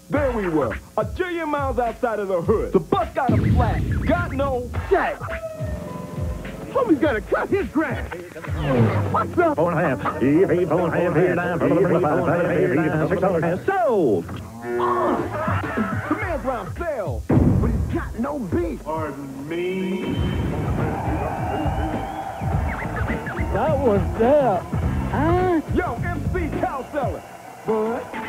There we were, a jillion miles outside of the hood. The bus got a flat, got no jack. Homie's gotta cut his grass. What's up? 4.5. EP 4.5. Here down. Sold. The man's round sale, but he's got no beef. Pardon me? That was that. Huh? Yo, MC Cow Seller. Bud.